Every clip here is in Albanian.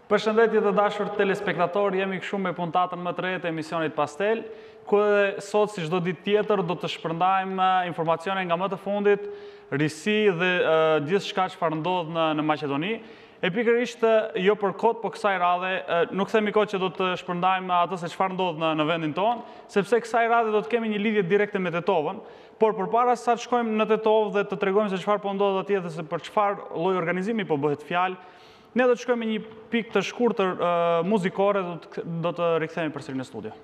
Përshëndetje të dashur telespektator, jemi kështu me puntatën më të re të emisionit Pastel, ku edhe sot si çdo ditë tjetër do të shpërndajmë informacione nga më të fundit, risi dhe gjithçka çfarë ndodh në Maqedoni. E pikërisht jo për kot, po kësaj radhe nuk themi kot që do të shpërndajmë atë se çfarë ndodh në vendin tonë, sepse kësaj radhe do të kemi një lidhje direkte me Tetovën, por përpara sa të shkojmë në Tetovë dhe të tregojmë se çfarë po ndodh atje dhe se për çfarë lloj organizimi po bëhet fjalë, ne do të shkojmë me një pikë të shkurtër muzikore, do të rikthehemi përsëri në studio.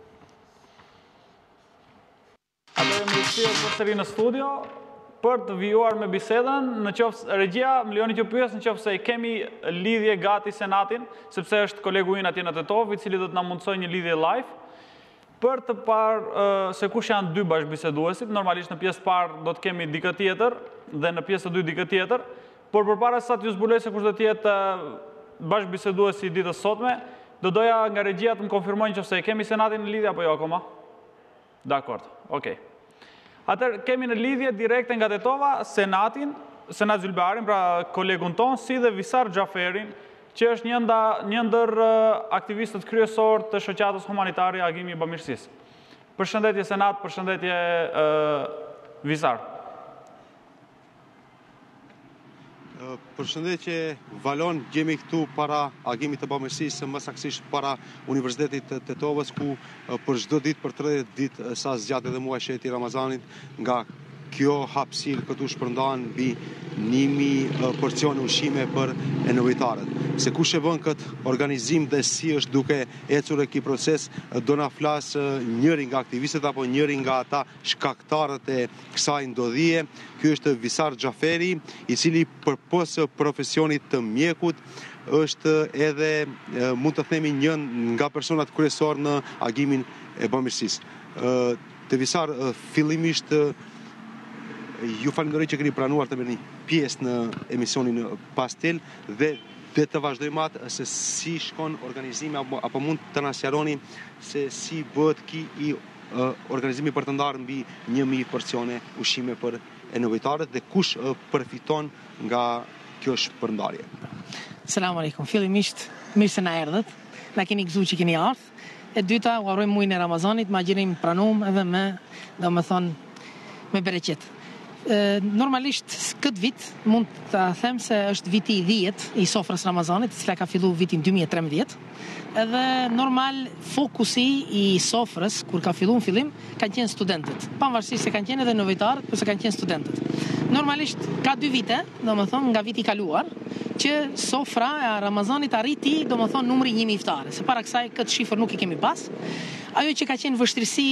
Atëherë më rikthyer përsëri në studio për të vijuar me bisedën, nëse regjia më lejoni që pyes nëse kemi lidhje gati Senatin, sepse është kolegu ynë atje në Tetovë, i cili do të na mundsojë një lidhje live për të parë se kush janë dy bashkëbiseduesit. Normalisht në pjesë parë do të kemi dikë tjetër dhe në pjesë të dytë dikë tjetër. Por përpara sa t'ju zbuloj se kush do të jetë bashkëbiseduesi i ditës sotme, do doja nga regjia të më konfirmojnë nëse e kemi Senatin në lidhje apo jo akoma. Dakord, okay. Atëherë kemi në lidhje direkte nga Tetova Senat Zylbearin, pra kolegun ton, si dhe Visar Xhaferin, që është një ndër aktivistët kryesor të shoqatës humanitare Agimi i Bamirësisë. Përshëndetje Senat, përshëndetje Visar. Përshëndetje Valon, jemi këtu para Agimit të Bamirësisë, më saktësisht para Universitetit të Tetovës, ku për çdo ditë për 30 ditë sa zgjat edhe muaji sheti Ramazanit, nga kjo hapësirë këtu shpërndahen mbi 1000 porcione ushqime për e nevojtarët. Se kush e bën këtë organizim dhe si është duke ecur ky proces, do na flas njëri nga aktivistët apo njëri nga ata shkaktarët e kësaj ndodhie. Ky është Visar Xhaferi, i cili përpos profesionit të mjekut është edhe, mund të themi, një nga personat kryesor në Agimin e Bamirësisë. Te Visar, fillimisht ju falenderoj që keni pranuar të merrni pjesë në emisionin Pastel dhe të vazhdojmë atë se si shkon organizimi, apo mund të na sqaroni se si bëhet ky organizimi për të ndarë mbi 1000 porcione ushqime për e nevojtarët dhe kush përfiton nga kjo shpërndarje. Selam aleikum. Fillimisht mirë se na erdhët. Na keni gëzuar që keni ardhur. E dyta, u urojmë muajin e Ramazanit, ma gjenim pranum edhe me, me bereqet. Normalisht këtë vit mund të them se është viti i 10 i sofrës Ramazanit, e cila ka filluar vitin 2013. Edhe normal fokusi i sofrës kur ka filluar në fillim kanë qenë studentët. Pavarësisht se kanë qenë edhe nevojtarët, por se kanë qenë studentët. Normalisht ka 2 vite, nga viti i kaluar, që sofra e Ramazanit arriti, numri 1000 iftare. Se para kësaj këtë shifër nuk i kemi pas. Ajo që ka qenë vështirësi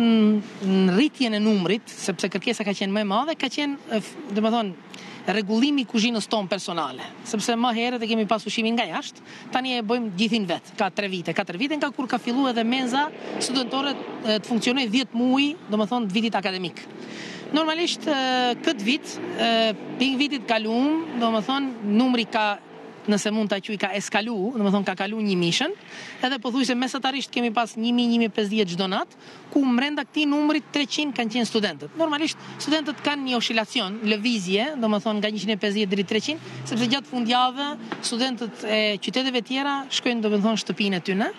në rritjen e numrit, sepse kërkesa ka qenë më e madhe, ka qenë, rregullimi i kuzhinës tonë personale. Sepse më herët e kemi pas ushqimin nga jashtë, tani e bëjmë gjithin vetë. Ka 4 vite nga kur ka filluar edhe menza studentore të funksionojë 10 muaj, të vitit akademik. Normalisht këtë vit, ping vitit kaluam, numri ka, nëse mund ta quaj, ka eskalu, ka kalu 1000-shën, edhe pothuajse mesatarisht kemi pas 1000-1500 çdo natë, ku brenda këtij numrit 300 kanë qenë studentët. Normalisht studentët kanë një oscilacion, lëvizje, nga 150 deri 300, sepse gjatë fundjavë studentët e qyteteve tjera shkojnë shtëpinë e tyre.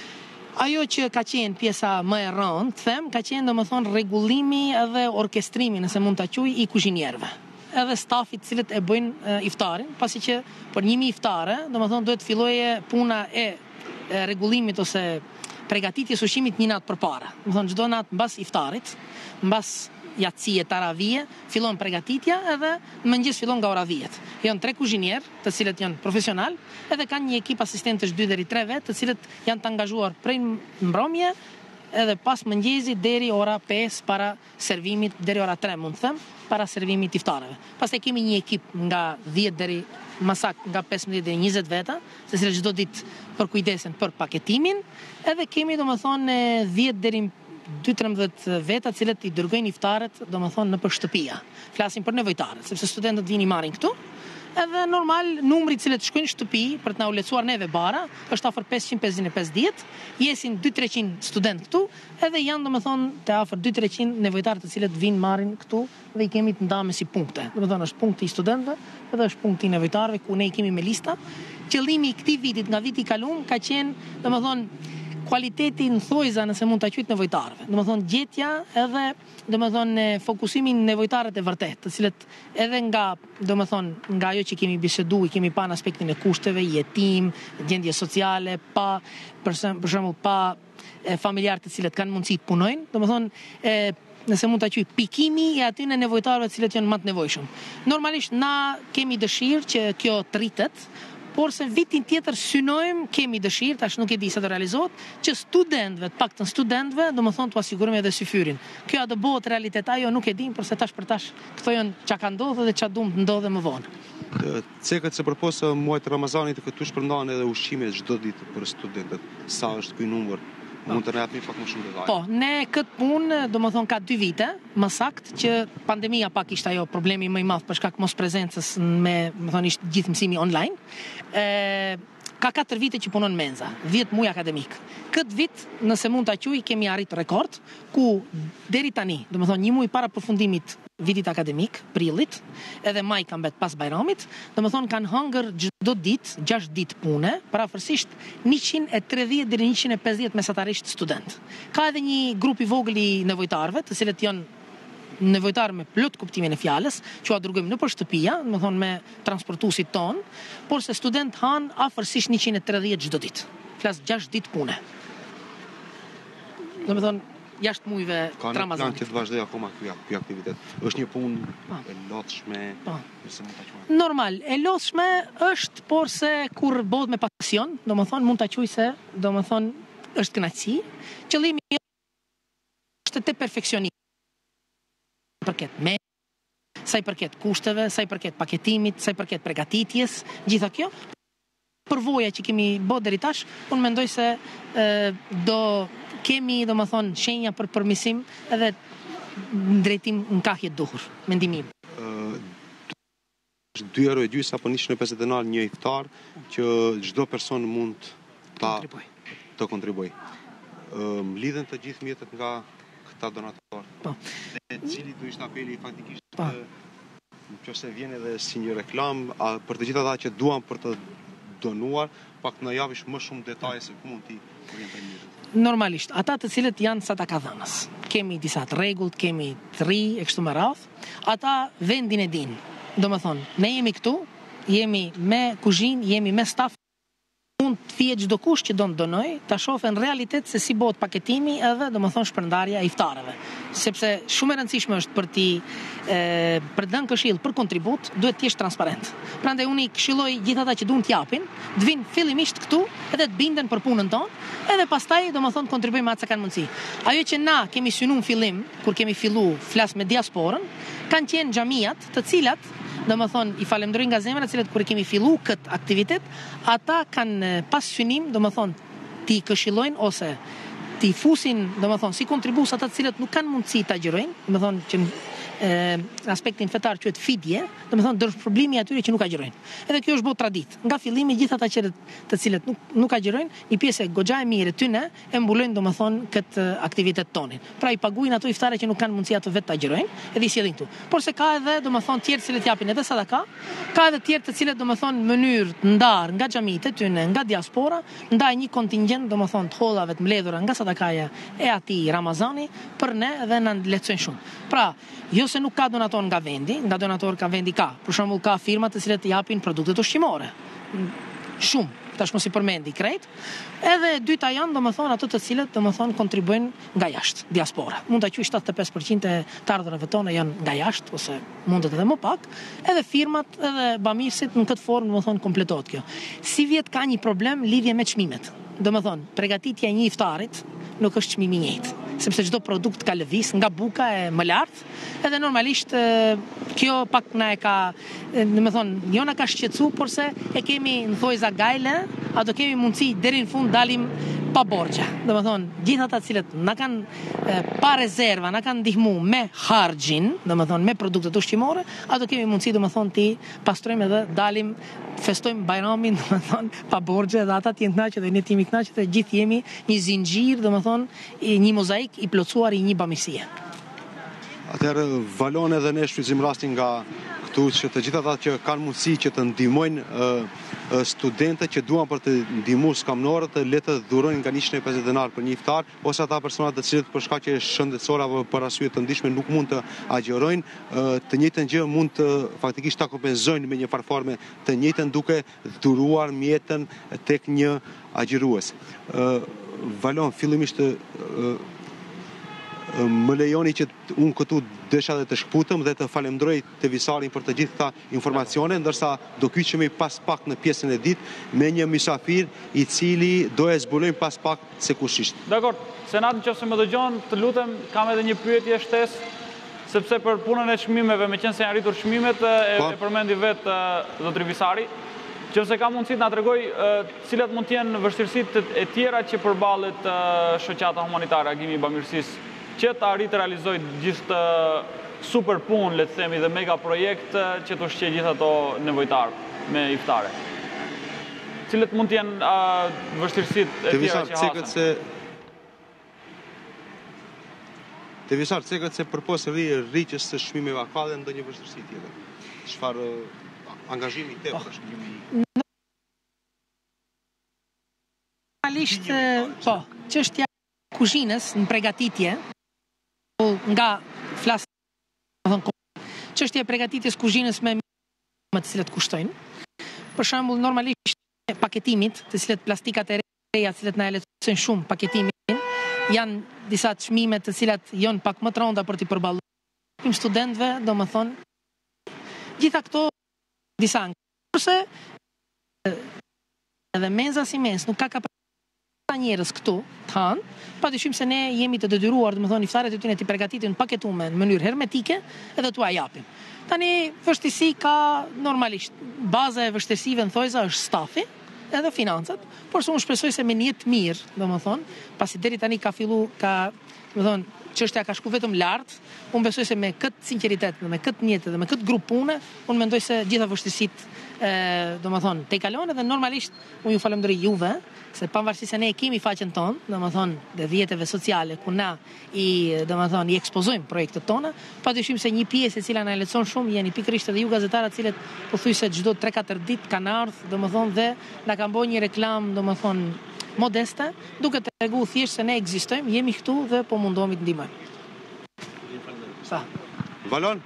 Ajo që ka qenë pjesa më e rëndë, ka qenë rregullimi edhe orkestrimi, nëse mund ta quaj, i kuzhinierëve edhe stafit cilët e bëjnë iftarin, pasi që për 1000 iftare, duhet filloje puna e rregullimit ose përgatitjes ushqimit një natë përpara. Çdo natë mbas iftarit, mbas yatsie, taravie, fillon përgatitja edhe në mëngjes fillon nga ora 10. Janë 3 kuzhinierë, të cilët janë profesional, edhe kanë një ekip asistentësh 2 deri 3 vetë, të cilët janë të angazhuar prej mbrëmje edhe pas mëngjesit deri ora 5 para servimit, deri ora 3 mund të them, para servimit iftareve. Pastaj kemi një ekip nga 10 deri masak nga 15 deri 20 veta, se cilët çdo ditë përkujdesen për paketimin, edhe kemi 10 deri 12-13 veta të cilët i dërgojnë iftarët në për shtëpia. Flasim për nevojtarët, sepse studentët vini marrin këtu. Edhe normal numri i cilët shkojnë në shtëpi për të na u lecuar neve bara është afër 550, jesin 200-300 studentë këtu, edhe janë të afër 200-300 nevojtarë të cilët vinë marrin këtu dhe i kemi të ndame si punkte. Është punkti i studentëve edhe është punkti i nevojtarëve ku ne i kemi me lista qëllimi i këtij vitit nga viti i kaluar ka qenë, domethënë, kualiteti në thojza nëse mund ta quajt nevojtarëve. Domethënë gjetja edhe domethënë fokusimi në nevojtarët e vërtet, të cilët edhe nga ajo që kemi biseduar, kemi pa në aspektin e kushteve, jetim, gjendje sociale, pa për shembull pa familjarë të cilët kanë mundësi të punojnë, domethënë nëse mund ta quaj pikimi i aty në nevojtarëve të cilët janë më të nevojshëm. Normalisht na kemi dëshirë që kjo të rritet, por se vitin tjetër synojmë, kemi dëshirë, tash nuk e di sa do realizohet, që studentëve, të paktën studentëve, domethënë të pasigurojmë edhe syfyrin. Kjo a do bëhet realitet ajo nuk e dim, por se tash për tash këto janë çka ka ndodhur dhe çka duam të ndodhe më vonë. Cekët se përpos muajit Ramazanit këtu shpërndahen edhe ushqime çdo ditë për studentët. Sa është ky numër? Mund të na japni pak më shumë detaj. Po, ne këtë punë, domethënë ka 2 vite, më saktë, që pandemia pak ishte ajo problemi më i madh për shkak mos prezencës ishte gjithë mësimi online. Ka 4 vite që punon Menza, 10 muaj akademik. Këtë vit, nëse mund ta quaj, kemi arrit rekord, ku deri tani, domethënë 1 muaj para përfundimit vitit akademik, prillit, edhe maj ka mbet pas Bajramit, domethënë kanë hëngër çdo ditë, 6 ditë pune, parafërsisht 130 deri 150 mesatarisht student. Ka edhe një grup i vogël i nevojtarëve, të cilët janë nevojtarë me plot kuptimin e fjalës, që dërgojmë nëpër shtëpia, domethënë me transportuesit ton, por se student han afërsisht 130 çdo ditë. Flas 6 ditë pune. Domethënë jashtë muajve të Ramazanit. Kanë që të vazhdoj akoma ky aktivitet. Është një punë e lodhshme, nëse mund ta quaj. Normal, e lodhshme është, por se kur bëhet me pasion, domethënë mund ta quaj se domethënë është kënaqësi. Qëllimi është te perfeksionimi. Përket me sa i përket kushteve, sa i përket paketimit, sa i përket përgatitjes, gjitha kjo përvoja që kemi bërë deri tash, unë mendoj se do kemi domethënë shenja për përmirësim edhe në drejtim në kahje të duhur, mendimi im. 2 euro e gjysmë apo 150 dinar një iftar që çdo person mund të kontribuoj. Lidhen të gjithë mjetet nga këta donatorë. Po. Cili do ishte apeli faktikisht nëse vjen edhe si një reklam për të gjithë ata që duan për të donuar, pak na javish më shumë detaje se ku mund t'i orientojmë mirë. Normalisht, ata të cilët janë sadakadhënës. Kemi disa të rregullt, kemi 3 e kështu me radhë. Ata vendin e dinë. Domethënë, ne jemi këtu, jemi me kuzhinë, jemi me staf. Mund të fije çdo kush që do të donoj, ta shohë në realitet se si bëhet paketimi edhe domethënë shpërndarja e iftareve. Sepse shumë e rëndësishme është për të dhënë këshill për kontribut, duhet të jesh transparent. Prandaj unë i këshilloj gjithë ata që duan të japin, të vinë fillimisht këtu edhe të binden për punën tonë, edhe pastaj domethënë kontribuojmë atë sa kanë mundësi. Ajo që na kemi synuar në fillim, kur kemi filluar flas me diasporën, kanë qenë xhamiat, të cilat domethënë i falenderoj nga zemra, të cilët kur kemi filluar këtë aktivitet, ata kanë pas synim, domethënë ti këshillojnë ose ti fusin, domethënë si kontribues ata të cilët nuk kanë mundësi ta agjërojnë, domethënë që aspektin fetar quhet fidje, domethënë dorë problemi atyre që nuk agjërojnë. Edhe kjo është bërë traditë. Nga fillimi gjithë ata të cilët nuk agjërojnë, një pjesë goxha e mirë tyne e mbulojnë domethënë këtë aktivitet tonin. Pra i paguajnë ato iftare që nuk kanë mundësi ato vetë ta agjërojnë, edhe i sjellin këtu. Por se ka edhe domethënë tjerë të cilët japin edhe sadaka, ka edhe tjerë të cilët domethënë në mënyrë të ndarë nga xhamitë tyne, nga diaspora, ndaj një kontingjent domethënë të hollave të mbledhura nga sadakaja e atij Ramazani për ne dhe na lehtësojnë shumë. Pra, jo se nuk ka donator nga vendi, nga donator ka vendi ka. Për shembull ka firma të cilat japin produkte ushqimore. Shumë, tash mos i përmendi krejt. Edhe dyta janë domethënë ato të cilët domethënë kontribuojnë nga jashtë, diaspora. Mund ta quaj 75% e të ardhurave tona janë nga jashtë ose mundet edhe më pak. Edhe firmat, edhe bamirësit në këtë formë domethënë kompletohet kjo. Si vjet ka një problem lidhje me çmimet. Domethënë, përgatitja e një iftarit nuk është çmimi i njëjtë, sepse çdo produkt ka lëviz nga buka e më lartë, edhe normalisht kjo pak na e ka, domethënë, jo na ka shqetësu, por se e kemi në thojza gajle, ato kemi mundësi deri në fund dalim pa borxhe. Domethënë, gjithë ata të cilët na kanë pa rezerva, na kanë ndihmuar me harxhin, domethënë me produktet ushqimore, ato kemi mundësi domethënë ti pastrojmë edhe dalim festojmë Bajramin, domethënë pa borxhe, dhe ata të jenë kënaqur dhe ne të jemi kënaqur, dhe gjithë jemi një zinxhir, domethënë një mozaik i plotësuar i një bamirësie. Atëherë valon edhe ne shfrytëzojmë rastin nga këtu që të gjithë ata që kanë mundësi që të ndihmojnë studentët që duan për të ndihmuar skamnorët le të dhurojnë nga 150 denar për një iftar, ose ata persona të cilët për shkak që shëndetësore apo për arsye të ndryshme nuk mund të agjerojnë, të njëjtën gjë mund të faktikisht ta kompenzojnë me një farë të njëjtën duke dhuruar mjetën tek një agjerues. Valon, fillimisht më lejoni që unë këtu desha dhe të shkputëm dhe të falemndroj të visarin për të gjithë këta informacione, ndërsa do kyqemi pas pak në pjesën e ditë me një mysafir i cili do e zbulojmë pas pak se kush ishte. Dakor, Senat nëse më dëgjon, të lutem, kam edhe një pyetje shtesë, sepse për punën e çmimeve, meqense janë arritur çmimet, e përmendi vetë zotri Visari, nëse ka mundësi të na tregoj cilat mund të jenë vështirësitë e tjera që përballet shoqata humanitare Agimi i Bamirësisë që të arrit të realizoj gjithë të super punë, le të themi, dhe mega projekt që të ushqej gjithë ato nevojtarë me iftare. Cilat mund të jenë vështirësitë e tjera që hasen? Te Visar, cekët se përpos rriqës së çmimeve ka dhe ndonjë vështirësi tjetër. Çfarë angazhimi tepër është? Normalisht, po, çështja e kuzhinës në përgatitje nga flas çështja e përgatitjes kuzhinës me të cilat kushtojnë. Për shembull, normalisht paketimit, të cilat plastikat e reja, të cilat na e lehtësojnë shumë paketimin, janë disa çmime të cilat janë pak më të rënda për t'i përballuar studentëve, domethënë, gjitha këto disa kurse edhe menza si mens nuk ka njerëz këtu të hanë, padyshim se ne jemi të detyruar, domethënë iftaret e tyre të përgatitin paketuar në mënyrë hermetike edhe t'u japim. Tani vështirësi ka normalisht. Baza e vështirësive në thojza është stafi edhe financat, por se unë shpresoj se me një të mirë, domethënë, pasi deri tani ka domethënë çështja ka shku vetëm lart, unë besoj se me këtë sinqeritet dhe me këtë njëtë dhe me këtë grup pune, unë mendoj se gjitha vështirësitë domethënë te kalon, edhe normalisht unë ju falenderoj juve, se pavarësisht se ne e kemi faqen tonë, domethënë dhe rrjeteve sociale ku na i ekspozojmë projektet tona, padyshim se një pjesë e cila na lehtëson shumë jeni pikërisht edhe ju gazetarët, të cilët pothuajse çdo 3-4 ditë kanë ardhur, domethënë dhe na kanë bërë një reklam, domethënë modeste, duke treguar thjesht se ne ekzistojmë, jemi këtu dhe po mundohemi të ndihmojmë. Sa. Valon?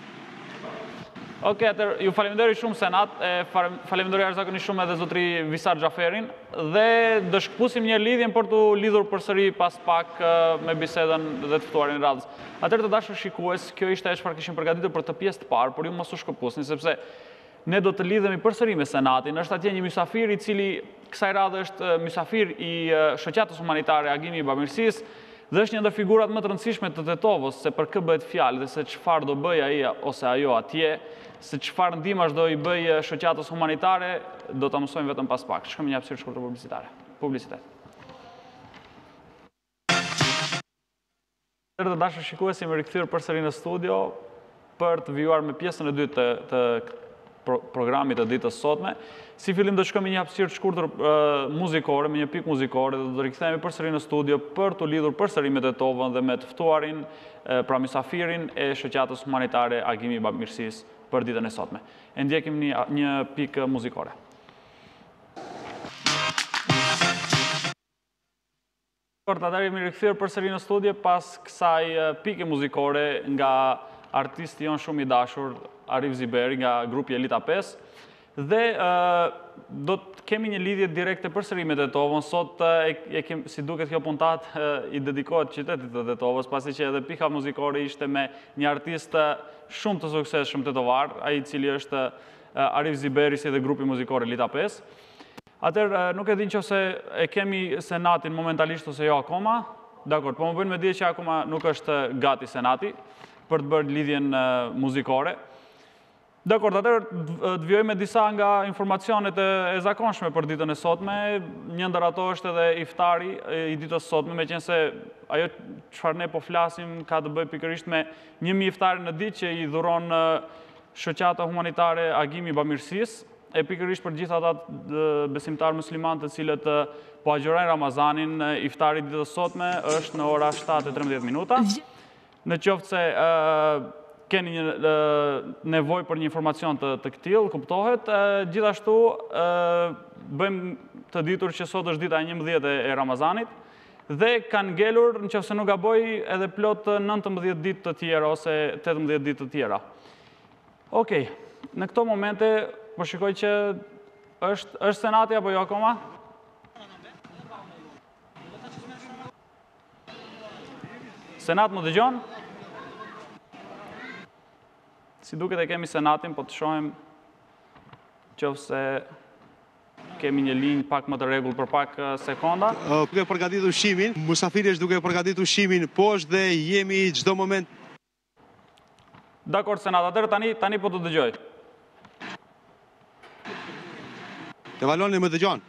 Okej, atëherë ju falenderoj shumë Senat, falenderoj jashtëzakonisht shumë edhe zotri Visar Xhaferin dhe do shkpusim një lidhjen për të lidhur përsëri pas pak me bisedën dhe të ftuarin radhës. Atëherë të dashur shikues, kjo ishte ajo çfarë kishim përgatitur për të pjesë të parë, por ju mos u shkëpusni sepse ne do të lidhemi përsëri me Senatin. Është atje një mysafir i cili kësaj radhe është mysafir i shoqatës humanitare Agimi i Bamirësisë dhe është një ndër figurat më të rëndësishme të Tetovës, se për kë bëhet fjalë dhe se çfarë do bëj ai ose ajo atje, se çfarë ndihmash do i bëj shoqatës humanitare, do ta mësojmë vetëm pas pak. Shkojmë një hapësirë shkurtër publicitare. Publicitet. Të dashur shikues, jemi rikthyer përsëri në studio për të vijuar me pjesën e dytë të programit të ditës sotme. Si fillim do shkojmë një hapësirë të shkurtër muzikore, me një pikë muzikore, dhe do të rikthehemi përsëri në studio për të lidhur përsëri me Tetovën dhe me të ftuarin, pra mysafirin e shoqatës humanitare Agimi i Bamirësisë për ditën e sotme. E ndjekim një pikë muzikore. Atëherë jemi rikthyer përsëri në studio pas kësaj pike muzikore nga artisti jon shumë i dashur, Arif Ziberi, nga grupi Elita 5, dhe do të kemi një lidhje direkte përsëri me Tetovën. Sot, si duket kjo puntat, i dedikohet qytetit të Tetovës, pasi që edhe pika muzikore ishte me një artist shumë të suksesshëm tetovar, ai i cili është Arif Ziberi, si dhe grupi muzikor Elita 5. Atëherë, nuk e di nëse e kemi Senatin momentalisht ose jo akoma. Dakor, po më bëjnë me dije që akoma nuk është gati Senati për të bërë lidhjen muzikore. Dakor, atëherë të vjojmë disa nga informacionet e zakonshme për ditën e sotme. Një ndër ato është edhe iftari i ditës sotme, meqense ajo çfarë ne po flasim ka të bëjë pikërisht me 1000 iftare në ditë që i dhuron shoqata humanitare Agimi i Bamirësisë, e pikërisht për gjithë ata besimtarë musliman të cilët po agjërojnë Ramazanin. Iftari i ditës sotme është në ora 7:13 minuta. Në qoftë se keni një nevojë për një informacion të këtill, kuptohet. Gjithashtu bëjmë të ditur që sot është dita 11 e Ramazanit dhe kanë ngelur, nëse nuk gaboj, edhe plot 19 ditë të tjera ose 18 ditë të tjera. Okej, në këto momente po shikoj që është Senati apo jo akoma? Senat më dëgjon? Si duket e kemi Senatin, po të shohim qofse kemi një linjë pak më të rregull për pak sekonda. Duke përgatitur ushqimin, musafiri është duke përgatitur ushqimin poshtë dhe jemi çdo moment. Dakor, Senat, atëherë tani po të dëgjoj. Te valoni më dëgjon?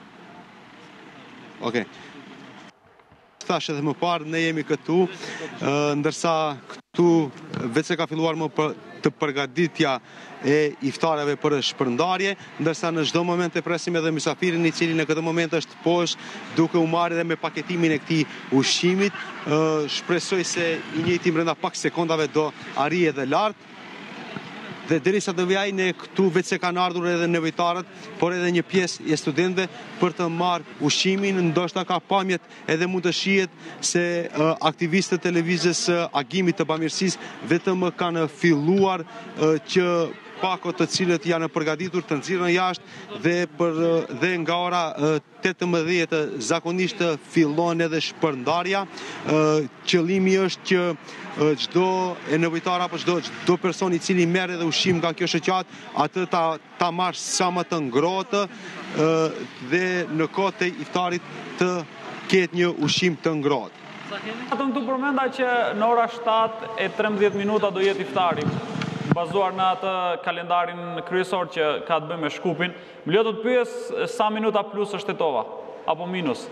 Okej. Thash edhe më parë, ne jemi këtu, ndërsa këtu vetë se ka filluar më të përgatitja e iftareve për shpërndarje, ndërsa në çdo moment e presim edhe mysafirin i cili në këtë moment është poshtë duke u marrë edhe me paketimin e këtij ushqimit. Shpresoj se i njëjti brenda pak sekondave do arrijë edhe lart. Dhe derisa të vijaj, ne këtu vetë se kanë ardhur edhe nevojtarët, por edhe një pjesë e studentëve për të marrë ushqimin, ndoshta ka pamjet edhe mund të shihet se aktivistët e lëvizjes agimit të bamirësisë vetëm kanë filluar që pakot të cilët janë përgatitur të nxirren jashtë dhe nga ora 18 zakonisht fillon edhe shpërndarja. Qëllimi është që çdo e nevojtar apo çdo person i cili merr edhe ushqim nga kjo shoqat, atë ta marrë sa më të ngrohtë dhe në kohët e iftarit të ketë një ushqim të ngrohtë. Atëm të përmenda që në ora 7:13 do jetë iftari, bazuar në atë kalendarin kryesor që ka të bëjë me Shkupin. Më lejo të të pyes sa minuta plus është tetova, apo minus?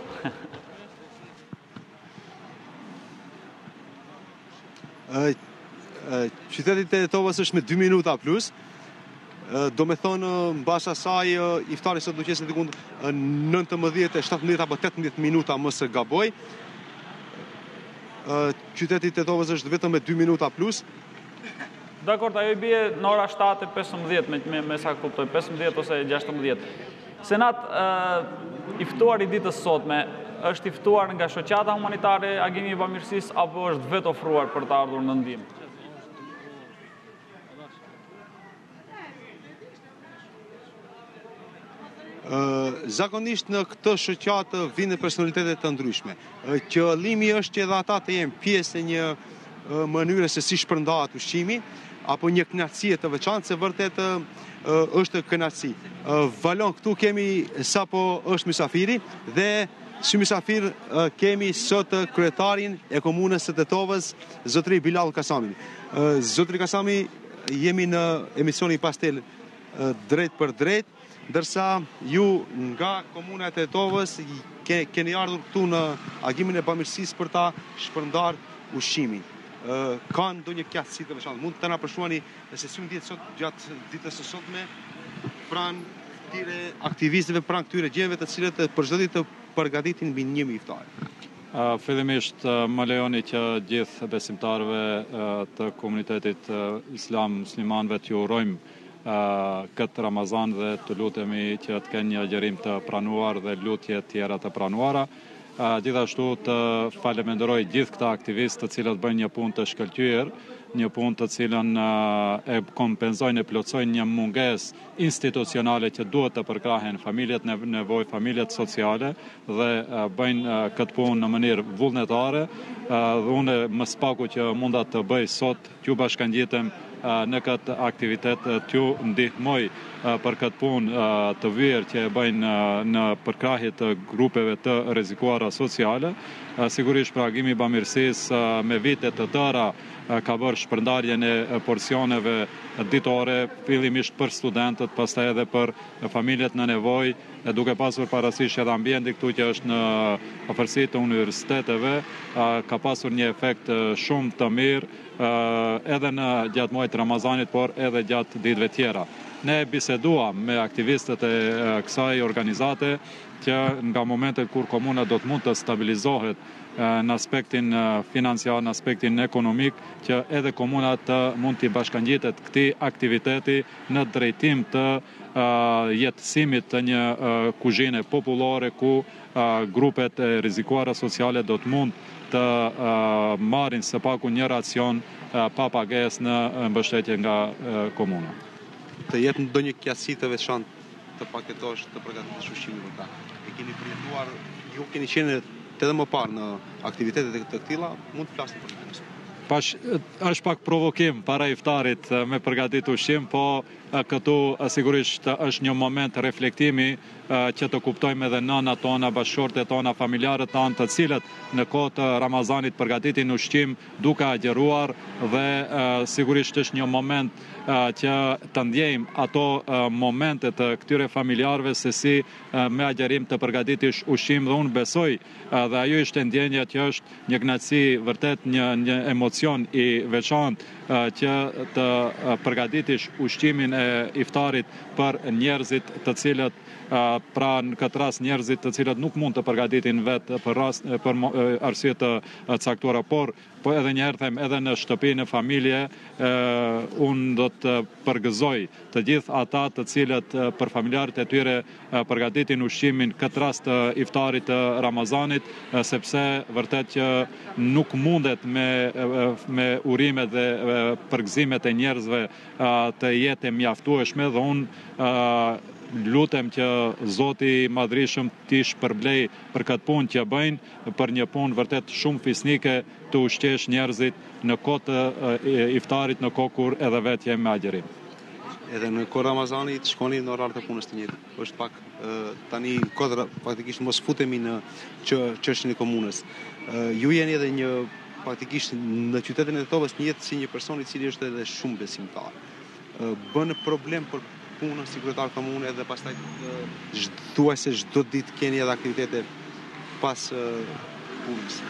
Qyteti i Tetovës është me 2 minuta plus. Do me thonë, mbas asaj, iftari sot do qesë diku 19, 17 apo 18 minuta më së gaboj. Qyteti i Tetovës është vetëm me 2 minuta plus. Dakor, ajo i bie në ora 7:15 me sa kuptoj, 15 ose 16. Senat, i ftuar i ditës sotme, është i ftuar nga shoqata humanitare Agimi i Bamirësisë apo është vetë ofruar për të ardhur në ndihmë? Zakonisht në këtë shoqatë vinë personalitete të ndryshme. Qëllimi është që edhe ata të jenë pjesë e një mënyre se si shpërndahet ushqimi, apo një kënaqësi të veçantë, se vërtet është kënaqësi. Valon këtu kemi sapo është mysafiri dhe si mysafir kemi sot kryetarin e komunës së Tetovës, zotëri Bilal Kasamin. Zotëri Kasami, jemi në emisioni Pastel drejt për drejt, ndërsa ju nga komuna e Tetovës keni ardhur këtu në agimin e bamirësisë për ta shpërndar ushqimin. Ka ndonjë kënaqësi të veçantë? Mund të na përshkruani se si ndjehet sot gjatë ditës së sotme pranë këtyre aktivistëve, pranë këtyre gjëve të cilët për çdo ditë të përgatitin mbi 1000 iftar. Fillimisht më lejoni që gjithë besimtarëve të komunitetit islam muslimanëve t'ju urojmë këtë Ramazan dhe të lutemi që të kenë një agjerim të pranuar dhe lutje tjera të pranuara. Gjithashtu të faleminderoj gjithë këta aktivistë të cilët bëjnë një punë të shkëlqyer, një punë të cilën e kompenzojnë e plotësojnë një mungesë institucionale që duhet të përkrahen familjet nevojë, familjet sociale dhe bëjnë këtë punë në mënyrë vullnetare. Dhe unë më spaku që munda të bëj sot t'ju bashkangjitem në këtë aktivitet, t'ju ndihmoj për këtë punë të vyer që e bëjnë në përkrahje të grupeve të rrezikuara sociale. Sigurisht pra Agimi i Bamirësisë me vite të tëra ka bërë shpërndarjen e porcioneve ditore, fillimisht për studentët, pastaj edhe për familjet në nevojë, duke pasur parasysh edhe ambienti këtu që është në afërsi të universiteteve, ka pasur një efekt shumë të mirë edhe në gjatë muajit Ramazanit, por edhe gjatë ditëve tjera. ne biseduam me aktivistët e kësaj organizate që nga momentet kur komuna do të mund të stabilizohet në aspektin financiar, në aspektin ekonomik, që edhe komuna të mund të bashkangjitet këtij aktiviteti në drejtim të jetësimit të një kuzhine popullore ku grupet e rrezikuara sociale do të mund të marrin së paku një racion pa pagesë në mbështetje nga komuna. Të jetë ndonjë qasje të veçantë të paketosh të përgatitesh ushqimin për ta. E keni përjetuar, ju keni qenë edhe më parë në aktivitetet të këtilla, mund të flasni për këtë. Është pak provokim para iftarit me përgatitur ushqim, po këtu sigurisht është një moment reflektimi që të kuptojmë edhe nënat tona, bashkëshortet tona, familjarët tanë, të cilët në kohë të Ramazanit përgatitin ushqim duke agjëruar dhe sigurisht është një moment që të ndjejmë ato momente të këtyre familjarëve se si me agjerim të përgatitish ushqim, dhe unë besoj dhe ajo ishte ndjenja që është një kënaqësi, vërtet një emocion i veçantë që të përgatitish ushqimin e iftarit për njerëzit të cilët pra në këtë rast njerëzit të cilët nuk mund të përgatitin vetë për arsye të caktuara, por edhe një herë them, edhe në shtëpi, në familje, unë do të përgëzoj të gjithë ata të cilët për familjarët e tyre përgatitin ushqimin këtë rast të iftarit të Ramazanit, sepse vërtet që nuk mundet me urimet dhe përgëzimet e njerëzve të jetë mjaftueshme, dhe unë lutem që Zoti i Madhrishëm t'i shpërblej për këtë punë që bëjnë, për një punë vërtet shumë fisnike të ushqesh njerëzit në kohë të iftarit, në kohë kur edhe vetë jemi me agjerim. Edhe në kohë Ramazanit shkoni në orarët e punës të njëjtë. Është pak tani kohë praktikisht mos futemi në çështjen e komunës. Ju jeni edhe një praktikisht në qytetin e Tetovës një jetë si një person i cili është edhe shumë besimtar. Bën problem për punën si kryetar komune dhe pastaj thuajse çdo ditë keni edhe aktivitete pas punës.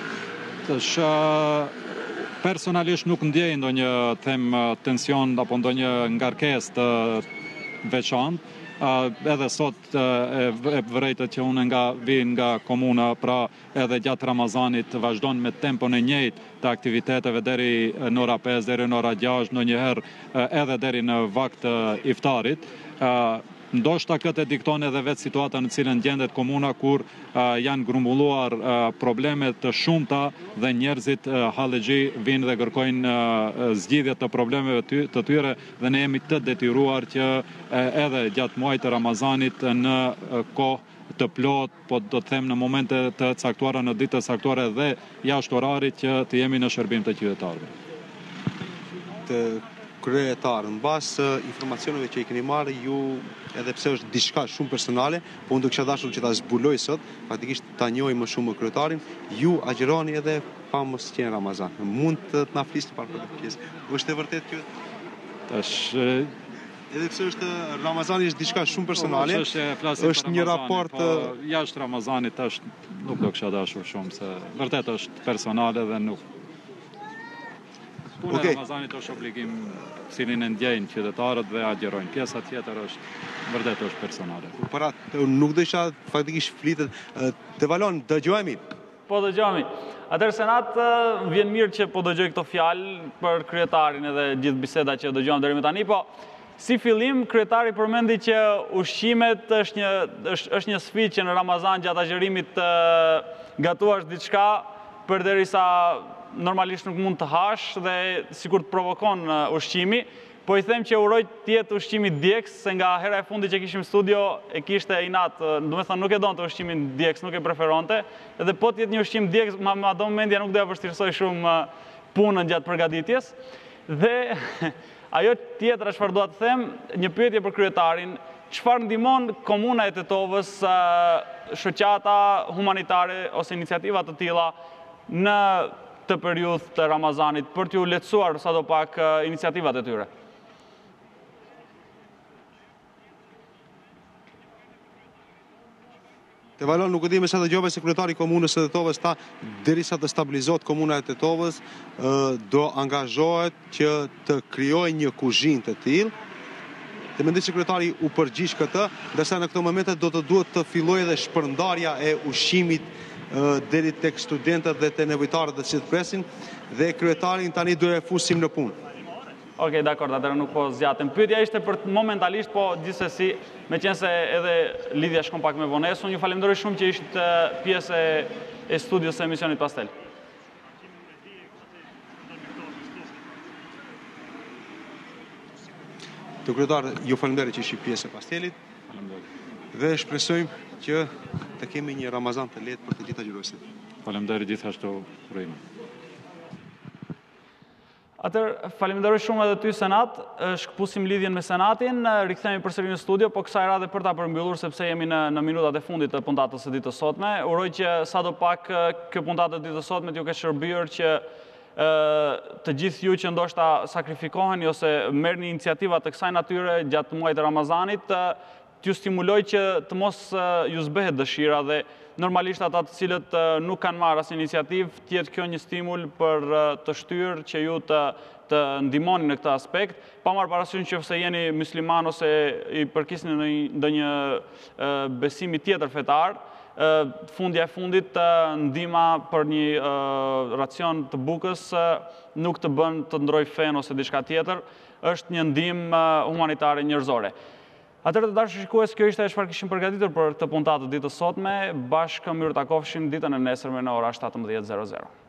Personalisht nuk ndjej ndonjë tension apo ndonjë ngarkesë të veçantë. Edhe sot e vërejtë që unë vi nga komuna, pra edhe gjatë Ramazanit vazhdon me tempon e njëjtë të aktiviteteve deri në ora 5, deri në ora 6, ndonjëherë edhe deri në vakt iftarit. Ndoshta këtë dikton edhe vetë situata në cilën gjendet komuna, kur janë grumbulluar probleme të shumta dhe njerëzit hallexhi vinë dhe kërkojnë zgjidhje të problemeve të tyre, dhe ne jemi të detyruar që edhe gjatë muajit të Ramazanit në kohë të plot, po do të them në momente të caktuara, në ditë të caktuara dhe jashtë orarit, që të jemi në shërbim të qytetarëve. Të kryetar, mbas informacioneve që i keni marrë ju, edhe pse është diçka shumë personale, po unë do kisha dashur që ta zbuloj sot, praktikisht ta njohim më shumë kryetarin, ju agjeroni edhe pa mos qenë Ramazan. Mund të na flisni para për këtë pjesë. Është e vërtetë kjo? Edhe pse është Ramazani është diçka shumë personale, është një raport jashtë Ramazanit nuk do kisha dashur shumë, se vërtet është personale dhe nuk. Puna e Ramazanit është obligim cilin e ndjejnë qytetarët dhe agjerojnë. Pjesa tjetër vërtet është personale. Nuk do isha faktikisht flitet. Të valon, dëgjojemi? Po dëgjojemi. Atëherë Senat, vjen mirë që po dëgjoj këto fjalë për kryetarin edhe gjithë biseda që dëgjojmë deri më tani, po si fillim, kryetari përmendi që ushqimet është një sfidë që në Ramazan gjatë agjerimit të gatuash diçka përderisa normalisht nuk mund të hash dhe sikur të provokon ushqimi, po i them që uroj të jetë ushqimi djegës, se nga hera e fundi që kishim studio e kishte inat, do me thënë nuk e donte ushqimin djegës, nuk e preferonte, edhe po të jetë një ushqim djegës, ma do mendja nuk do ja vështirësoj shumë punën gjatë përgatitjes. Dhe ajo tjetra çfarë dua të them, një pyetje për kryetarin, çfarë ndihmon komuna e Tetovës, shoqata humanitare ose iniciativa të tilla në të periudhë të Ramazanit për t'ju lehtësuar sadopak iniciativat e tyre? Te valon, nuk e di me sa dëgjova se kryetari i komunës së Tetovës tha derisa të stabilizohet komuna e Tetovës do angazhohet që të krijojë një kuzhinë të tillë Dhe mendoj se kryetari u përgjigj këtë, ndërsa në këto momente do të duhet të fillojë edhe shpërndarja e ushqimit deri tek studentët dhe te nevojtarët që të presin, dhe kryetarin tani do e fusim në punë. Okej, dakord, atëherë nuk po zgjatem. Pyetja ishte për momentalisht, po gjithsesi, meqense edhe lidhja shkon pak me vonesë, unë ju falenderoj shumë që ishit pjesë e studios së emisionit Pastel. Të kryetar, ju falenderoj që ishi pjesë e Pastelit. Dhe shpresojmë që të kemi një Ramazan të lehtë për të gjitha gjyrosin. Faleminderit gjithashtu Rrim. Atëherë, falenderoj shumë edhe ty Senat, shkëpusim lidhjen me Senatin, rikthehemi përsëri në studio, po kësaj radhe për ta përmbyllur sepse jemi në minutat e fundit të puntatës së ditës sotme. Uroj që sadopak kjo puntatë e ditës sotme t'ju ke shërbyer që të gjithë ju që ndoshta sakrifikoheni ose merrni iniciativa të kësaj natyre gjatë muajit të Ramazanit, t'ju stimuloj që të mos ju zbehet dëshira dhe normalisht ata të cilët nuk kanë marrë asnjë iniciativë, tjetë kjo një stimul për të shtyrë që ju të ndihmoni në këtë aspekt, pa marrë parasysh nëse jeni musliman ose i përkisni në ndonjë besimi tjetër fetar, fundja e fundit ndihma për një racion të bukës nuk të bën të ndroj fen ose diçka tjetër, është një ndihmë humanitare njerëzore. Atëherë të dashur shikues, kjo ishte çfarë kishim përgatitur për këtë puntatë të ditës sotme. Bashkë mirë takofshim ditën e nesërme në ora 17:00.